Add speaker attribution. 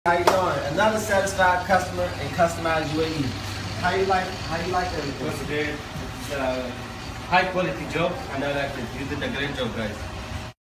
Speaker 1: How you doing? Another satisfied customer in customized UAE. How you like everything?
Speaker 2: It was great. It's a high quality job and I like it. You did a great job, guys.